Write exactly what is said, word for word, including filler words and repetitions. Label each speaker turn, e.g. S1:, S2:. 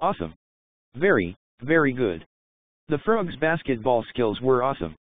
S1: Awesome. Very, very good. The frog's basketball skills were awesome.